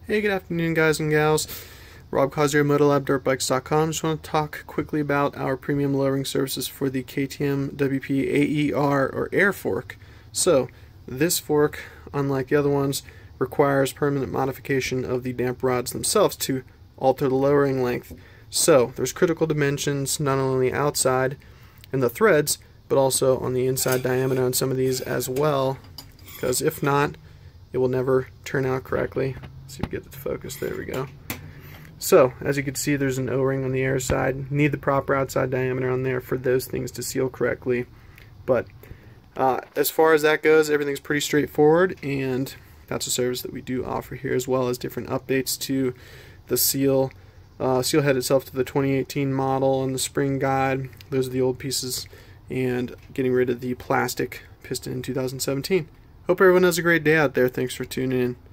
Hey, good afternoon, guys and gals. Rob Cosio, MotoLabDirtBikes.com. Just want to talk quickly about our premium lowering services for the KTM WP AER or air fork. So, this fork, unlike the other ones, requires permanent modification of the damp rods themselves to alter the lowering length. So, there's critical dimensions not only on the outside and the threads, but also on the inside diameter on some of these as well, because if not, it will never turn out correctly. Let's see if we get it to focus. There we go. So, as you can see, there's an O-ring on the air side. Need the proper outside diameter on there for those things to seal correctly. But as far as that goes, everything's pretty straightforward, and that's a service that we do offer here, as well as different updates to the seal head itself, to the 2018 model and the spring guide. Those are the old pieces, and getting rid of the plastic piston in 2017. Hope everyone has a great day out there. Thanks for tuning in.